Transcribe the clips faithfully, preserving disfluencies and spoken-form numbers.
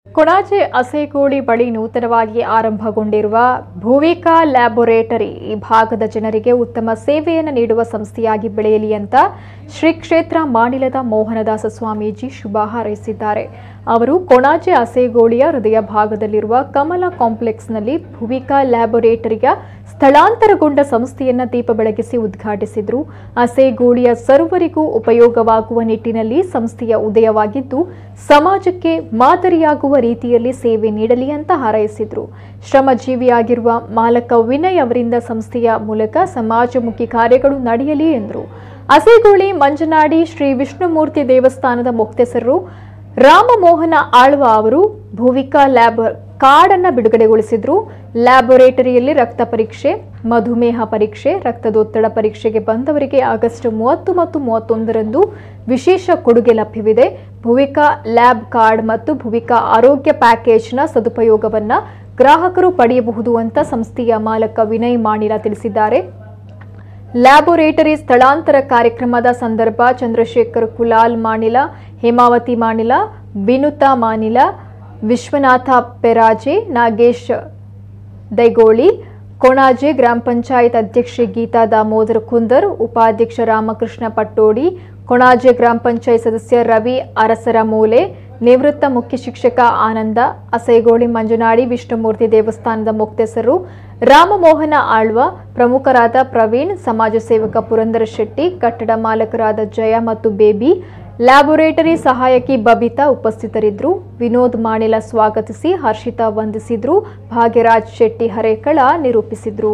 ಕೊಣಾಜೆ ಅಸೇಗೋಳಿ ಬಳಿ ನೂತನವಾಗಿ ಆರಂಭಗೊಂಡಿರುವ ಭುವಿಕಾ ಲ್ಯಾಬೋರೇಟರಿ ಈ ಭಾಗದ ಜನರಿಗೆ ಉತ್ತಮ ಸೇವೆಯನ್ನು ನೀಡುವ ಸಂಸ್ಥೆಯಾಗಿ ಬೆಳೆಯಲಿ ಅಂತ ಶ್ರೀ ಕ್ಷೇತ್ರ ಮಾಣಿಲದ ಮೋಹನದಾಸ ಸ್ವಾಮೀಜಿ ಶುಭ ಹಾರೈಸಿದ್ದಾರೆ. ಅವರು ಕೊಣಾಜೆ ಅಸೇಗೋಳಿಯ ಹೃದಯ ಭಾಗದಲ್ಲಿರುವ ಕಮಲ ಕಾಂಪ್ಲೆಕ್ಸ್ನಲ್ಲಿ ಭುವಿಕಾ ಲ್ಯಾಬೋರೇಟರಿಯ ಸ್ಥಳಾಂತರಗೊಂಡ ಸಂಸ್ಥೆಯನ್ನು ದೀಪ ಬೆಳಗಿಸಿ ಉದ್ಘಾಟಿಸಿದರು. ಅಸೇಗೋಳಿಯ ಸರ್ವರಿಗೂ ಉಪಯೋಗವಾಗುವ ನಿಟ್ಟಿನಲ್ಲಿ ಸಂಸ್ಥೆಯ ಉದಯವಾಗಿದ್ದು ಸಮಾಜಕ್ಕೆ ಮಾದರಿಯಾಗುವ ರೀತಿಯಲ್ಲಿ ಸೇವೆ ನೀಡಲಿ ಅಂತ ಹಾರೈಸಿದರು. ಶ್ರಮಜೀವಿಯಾಗಿರುವ ಮಾಲಕ ವಿನಯ್ ಅವರಿಂದ ಸಂಸ್ಥೆಯ ಮೂಲಕ ಸಮಾಜಮುಖಿ ಕಾರ್ಯಗಳು ನಡೆಯಲಿ ಎಂದರು. ಅಸೇಗೋಳಿ ಮಂಜನಾಡಿ ಶ್ರೀ ವಿಷ್ಣುಮೂರ್ತಿ ದೇವಸ್ಥಾನದ ಮುಖ್ಯಸ್ಥರು ರಾಮಮೋಹನ ಆಳ್ವ ಅವರು ಭುವಿಕಾ ಲ್ಯಾಬ್ ಕಾರ್ಡ್ ಅನ್ನು ಬಿಡುಗಡೆಗೊಳಿಸಿದ್ರು. ಲ್ಯಾಬೋರೇಟರಿಯಲ್ಲಿ ರಕ್ತ ಪರೀಕ್ಷೆ, ಮಧುಮೇಹ ಪರೀಕ್ಷೆ, ರಕ್ತದೊತ್ತಡ ಪರೀಕ್ಷೆಗೆ ಬಂದವರಿಗೆ ಆಗಸ್ಟ್ ಮೂವತ್ತು ಮತ್ತು ಮೂವತ್ತೊಂದರಂದು ವಿಶೇಷ ಕೊಡುಗೆ ಲಭ್ಯವಿದೆ. ಭುವಿಕಾ ಲ್ಯಾಬ್ ಕಾರ್ಡ್ ಮತ್ತು ಭುವಿಕಾ ಆರೋಗ್ಯ ಪ್ಯಾಕೇಜ್ನ ಸದುಪಯೋಗವನ್ನು ಗ್ರಾಹಕರು ಪಡೆಯಬಹುದು ಅಂತ ಸಂಸ್ಥೆಯ ಮಾಲಕ ವಿನಯ್ ಮಾಣಿಲ ತಿಳಿಸಿದ್ದಾರೆ. ಲ್ಯಾಬೋರೇಟರಿ ಸ್ಥಳಾಂತರ ಕಾರ್ಯಕ್ರಮದ ಸಂದರ್ಭ ಚಂದ್ರಶೇಖರ್ ಕುಲಾಲ್ ಮಾಣಿಲ, ಹೇಮಾವತಿ ಮಾಣಿಲ, ವಿನುತಾ ಮಾಣಿಲ, ವಿಶ್ವನಾಥ ಪೆರಾಜೆ, ನಾಗೇಶ್ ದೈಗೋಳಿ, ಕೊಣಾಜೆ ಗ್ರಾಮ ಪಂಚಾಯತ್ ಅಧ್ಯಕ್ಷೆ ಗೀತಾ ದಾಮೋದರ ಕುಂದರ್, ಉಪಾಧ್ಯಕ್ಷ ರಾಮಕೃಷ್ಣ ಪಟ್ಟೋಡಿ, ಕೊಣಾಜೆ ಗ್ರಾಮ ಪಂಚಾಯತ್ ಸದಸ್ಯ ರವಿ ಅರಸರಮೂಲೆ, ನಿವೃತ್ತ ಮುಖ್ಯ ಶಿಕ್ಷಕ ಆನಂದ, ಅಸೇಗೋಳಿ ಮಂಜನಾಡಿ ವಿಷ್ಣುಮೂರ್ತಿ ದೇವಸ್ಥಾನದ ಮುಖ್ಯಸ್ಥರು ರಾಮಮೋಹನ ಆಳ್ವ, ಪ್ರಮುಖರಾದ ಪ್ರವೀಣ್, ಸಮಾಜ ಸೇವಕ ಪುರಂದರ ಶೆಟ್ಟಿ, ಕಟ್ಟಡ ಮಾಲಕರಾದ ಜಯ ಮತ್ತು ಬೇಬಿ, ಲ್ಯಾಬೋರೇಟರಿ ಸಹಾಯಕಿ ಬಬಿತಾ ಉಪಸ್ಥಿತರಿದ್ದರು. ವಿನೋದ್ ಮಾಣಿಲ ಸ್ವಾಗತಿಸಿ ಹರ್ಷಿತಾ ವಂದಿಸಿದ್ರು. ಭಾಗ್ಯರಾಜ್ ಶೆಟ್ಟಿ ಹರೇಕಳ ನಿರೂಪಿಸಿದ್ರು.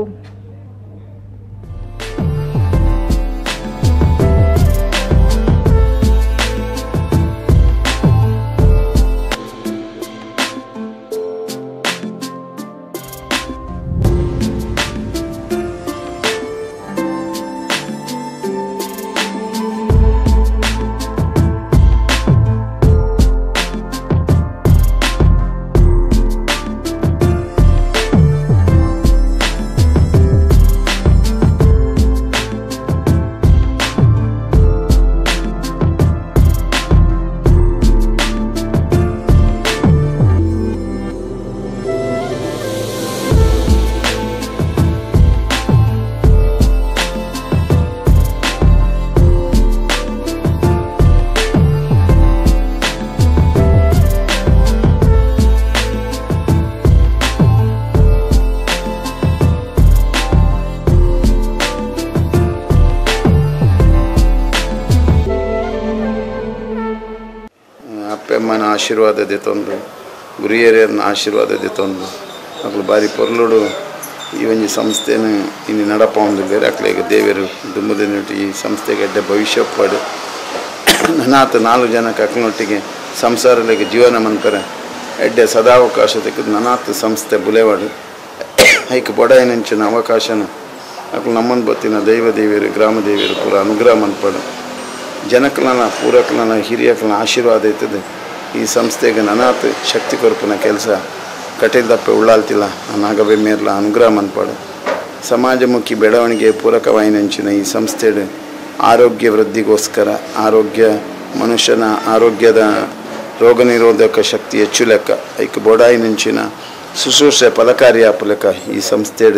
ಅಪ್ಪಮ್ಮನ ಆಶೀರ್ವಾದ ತಂದು ಗುರು ಹಿರಿಯರನ್ನ ಆಶೀರ್ವಾದ ತಂದು ಮಕ್ಕಳು ಬಾರಿ ಪೊರ್ಲುಡು ಈ ಒಂದು ಸಂಸ್ಥೆನ ಇನ್ನು ನಡಪ ಒಂದು ಬೇರೆ ಅಕ್ಲೆಗೆ ದೇವರು ದುಮ್ಮದ ಈ ಸಂಸ್ಥೆಗೆ ಎಡ್ಡೆ ಭವಿಷ್ಯ ಪಡು ನನಾತ ನಾಲ್ಕು ಜನಕ್ಕೆ ಅಕ್ಲನೊಟ್ಟಿಗೆ ಸಂಸಾರಗಳಿಗೆ ಜೀವನ ಮನ್ಕರ ಎಡ್ಡೆ ಸದಾವಕಾಶ ತೆಗೆದು ನನಾತ ಸಂಸ್ಥೆ ಬುಲೆವಾಡು ಐಕ್ ಬೊಡಾಯಿನಂಚಿನ ಅವಕಾಶನ ಅಕ್ಲು ನಮ್ಮನ್ನು ಬತ್ತಿನ ದೈವ ದೇವಿಯರು ಗ್ರಾಮ ದೇವಿಯರು ಪೂರ ಅನುಗ್ರಹ ಮನ್ಪಡು ಜನಕಲನ ಪೂರಕಲನ ಹಿರಿಯಕಲನ ಆಶೀರ್ವಾದ ಇರ್ತದೆ. ಈ ಸಂಸ್ಥೆಗೆ ನನಾತ್ ಶಕ್ತಿ ಕೊರಪಿನ ಕೆಲಸ ಕಟೀಲ್ದಪ್ಪೆ ಉಳ್ಳಾಲ್ತಿಲ್ಲ ನಾಗಬೆ ಮೇರ್ಲ ಅನುಗ್ರಹ ಮನ್ಪಾಡು ಸಮಾಜಮುಖಿ ಬೆಳವಣಿಗೆ ಪೂರಕವಾಯಿನಂಚಿನ ಈ ಸಂಸ್ಥೆ ಆರೋಗ್ಯ ವೃದ್ಧಿಗೋಸ್ಕರ ಆರೋಗ್ಯ ಮನುಷ್ಯನ ಆರೋಗ್ಯದ ರೋಗ ನಿರೋಧಕ ಶಕ್ತಿ ಹೆಚ್ಚು ಲೆಕ್ಕ ಐಕ್ ಬೋಡಾಯಿನಂಚಿನ ಶುಶ್ರೂಷೆ ಫಲಕಾರಿ ಆಪಲೆಕ್ಕ ಈ ಸಂಸ್ಥೆ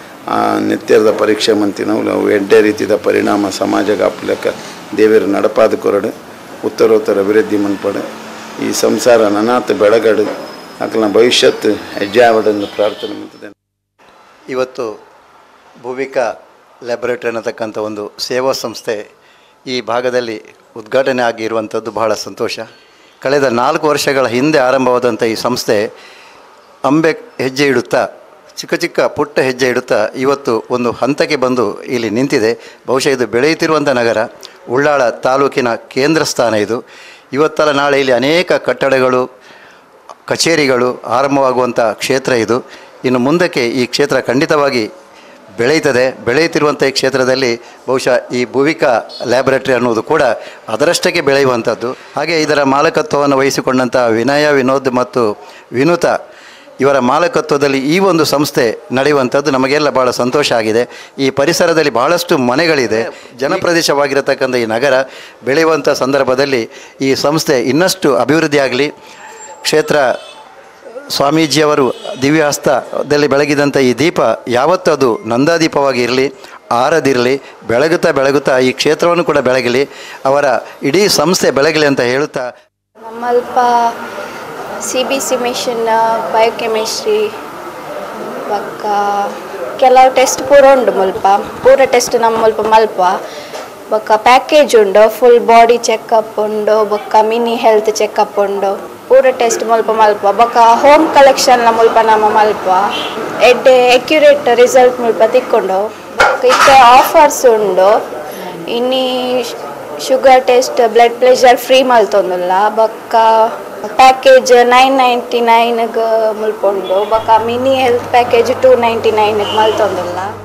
ನಿತ್ಯದ ಪರೀಕ್ಷೆ ಮಂತಿನವು ನಾವು ಎಡ್ಡೆ ರೀತಿಯ ಪರಿಣಾಮ ಸಮಾಜಕ್ಕೆ ಆಪಲೆಕ್ಕ ದೇವರು ನಡಪಾದ ಕೊರಡು ಉತ್ತರೋತ್ತರ ಅಭಿವೃದ್ಧಿ ಮನ್ಪಡು ಈ ಸಂಸಾರ ನನಾತ್ ಬೆಳಗಡು ಅಕಲ್ನ ಭವಿಷ್ಯತ್ ಹೆಜ್ಜೆ ಆವಡನ್ನು ಪ್ರಾರ್ಥನೆ ಮಾಡ್ತದೆ. ಇವತ್ತು ಭುವಿಕಾ ಲ್ಯಾಬೊರೇಟರಿ ಅನ್ನತಕ್ಕಂಥ ಒಂದು ಸೇವಾ ಸಂಸ್ಥೆ ಈ ಭಾಗದಲ್ಲಿ ಉದ್ಘಾಟನೆ ಆಗಿರುವಂಥದ್ದು ಬಹಳ ಸಂತೋಷ. ಕಳೆದ ನಾಲ್ಕು ವರ್ಷಗಳ ಹಿಂದೆ ಆರಂಭವಾದಂಥ ಈ ಸಂಸ್ಥೆ ಅಂಬೆ ಹೆಜ್ಜೆ ಇಡುತ್ತಾ ಚಿಕ್ಕ ಚಿಕ್ಕ ಪುಟ್ಟ ಹೆಜ್ಜೆ ಇಡುತ್ತಾ ಇವತ್ತು ಒಂದು ಹಂತಕ್ಕೆ ಬಂದು ಇಲ್ಲಿ ನಿಂತಿದೆ. ಬಹುಶಃ ಇದು ಬೆಳೆಯುತ್ತಿರುವಂಥ ನಗರ, ಉಳ್ಳಾಳ ತಾಲೂಕಿನ ಕೇಂದ್ರ ಸ್ಥಾನ ಇದು. ಇವತ್ತಲ್ಲ ನಾಳೆ ಇಲ್ಲಿ ಅನೇಕ ಕಟ್ಟಡಗಳು ಕಚೇರಿಗಳು ಆರಂಭವಾಗುವಂಥ ಕ್ಷೇತ್ರ ಇದು. ಇನ್ನು ಮುಂದಕ್ಕೆ ಈ ಕ್ಷೇತ್ರ ಖಂಡಿತವಾಗಿ ಬೆಳೆಯುತ್ತದೆ. ಬೆಳೆಯುತ್ತಿರುವಂಥ ಈ ಕ್ಷೇತ್ರದಲ್ಲಿ ಬಹುಶಃ ಈ ಭುವಿಕಾ ಲ್ಯಾಬೊರೇಟರಿ ಅನ್ನೋದು ಕೂಡ ಅದರಷ್ಟಕ್ಕೆ ಬೆಳೆಯುವಂಥದ್ದು. ಹಾಗೆ ಇದರ ಮಾಲಕತ್ವವನ್ನು ವಹಿಸಿಕೊಂಡಂಥ ವಿನಯ, ವಿನೋದ್ ಮತ್ತು ವಿನುತಾ ಇವರ ಮಾಲಕತ್ವದಲ್ಲಿ ಈ ಒಂದು ಸಂಸ್ಥೆ ನಡೆಯುವಂಥದ್ದು ನಮಗೆಲ್ಲ ಭಾಳ ಸಂತೋಷ ಆಗಿದೆ. ಈ ಪರಿಸರದಲ್ಲಿ ಬಹಳಷ್ಟು ಮನೆಗಳಿದೆ. ಜನಪ್ರದೇಶವಾಗಿರತಕ್ಕಂಥ ಈ ನಗರ ಬೆಳೆಯುವಂಥ ಸಂದರ್ಭದಲ್ಲಿ ಈ ಸಂಸ್ಥೆ ಇನ್ನಷ್ಟು ಅಭಿವೃದ್ಧಿಯಾಗಲಿ, ಕ್ಷೇತ್ರ ಸ್ವಾಮೀಜಿಯವರು ದಿವ್ಯಹಸ್ತದಲ್ಲಿ ಬೆಳಗಿದಂಥ ಈ ದೀಪ ಯಾವತ್ತೂ ಅದು ನಂದಾದೀಪವಾಗಿ ಇರಲಿ, ಆರದಿರಲಿ, ಬೆಳಗುತ್ತಾ ಬೆಳಗುತ್ತಾ ಈ ಕ್ಷೇತ್ರವನ್ನು ಕೂಡ ಬೆಳಗಲಿ, ಅವರ ಇಡೀ ಸಂಸ್ಥೆ ಬೆಳಗಲಿ ಅಂತ ಹೇಳುತ್ತಾ ನಮ್ಮಲ್ಪ C B C mission biochemistry ಬೊಕ್ಕ ಕೆಲವು ಟೆಸ್ಟ್ ಪೂರ ಉಂಡು ಮುಲ್ಪ ಪೂರ ಟೆಸ್ಟ್ ನಮ್ಮ ಮುಲ್ಪ ಮಲ್ಪ ಬೊಕ್ಕ ಪ್ಯಾಕೇಜ್ ಉಂಡು, ಫುಲ್ ಬಾಡಿ ಚೆಕಪ್ ಉಂಡು, ಬೊಕ್ಕ ಮಿನಿ ಹೆಲ್ತ್ ಚೆಕಪ್ ಉಂಡು, ಪೂರ ಟೆಸ್ಟ್ ಮುಲ್ಪ ಮಲ್ಪ ಬೊಕ್ಕ ಹೋಮ್ ಕಲೆಕ್ಷನ್ ಮುಲ್ಪ ನಮ್ಮ ಮಲ್ಪ ಎಡ್ಡೆ ಎಕ್ಯುರೇಟ್ ರಿಸಲ್ಟ್ ಮುಲ್ಪ ತಿಕ್ಕೊಂಡು ಇಕ್ಕ ಆಫರ್ಸ್ ಉಂಡು. ಇನ್ನಿ sugar test blood pressure free ಮಲ್ತೊಂದುಲ್ಲ ಬೊಕ್ಕ ಪ್ಯಾಕೇಜ್ ನೈನ್ ನೈಂಟಿ ನೈನ್ಗೆ ಮುಲ್ಪುಂಡು ಬೊಕ್ಕ mini health package two ninety ನೈನ್ಗೆ ಮಲ್ತೊಂದುಲ್ಲ.